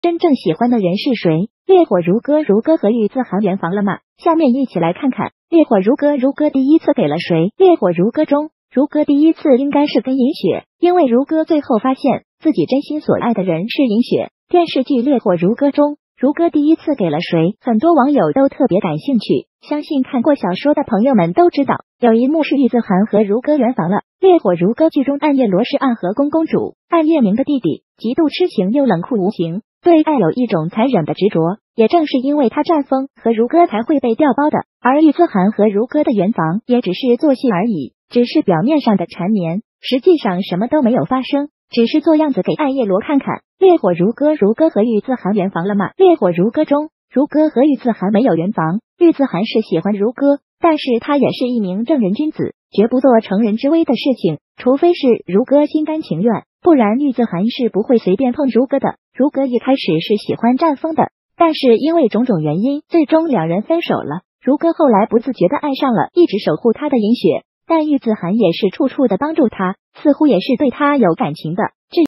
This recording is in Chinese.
真正喜欢的人是谁？烈火如歌和玉自寒圆房了吗？下面一起来看看烈火如歌第一次给了谁？烈火如歌中，如歌第一次应该是跟银雪，因为如歌最后发现自己真心所爱的人是银雪。电视剧《烈火如歌》中，如歌第一次给了谁？很多网友都特别感兴趣，相信看过小说的朋友们都知道，有一幕是玉自寒和如歌圆房了。烈火如歌剧中，暗夜罗是暗河宫公主暗夜明的弟弟，极度痴情又冷酷无情，对爱有一种残忍的执着。也正是因为他战锋和如歌才会被调包的，而玉自寒和如歌的圆房也只是做戏而已，只是表面上的缠绵，实际上什么都没有发生，只是做样子给暗夜罗看看。烈火如歌和玉自寒圆房了吗？烈火如歌中，如歌和玉自寒没有圆房，玉自寒是喜欢如歌，但是他也是一名正人君子，绝不做成人之危的事情，除非是如歌心甘情愿，不然玉自寒是不会随便碰如歌的。如歌一开始是喜欢战锋的，但是因为种种原因，最终两人分手了。如歌后来不自觉的爱上了一直守护他的银雪，但玉自寒也是处处的帮助他，似乎也是对他有感情的。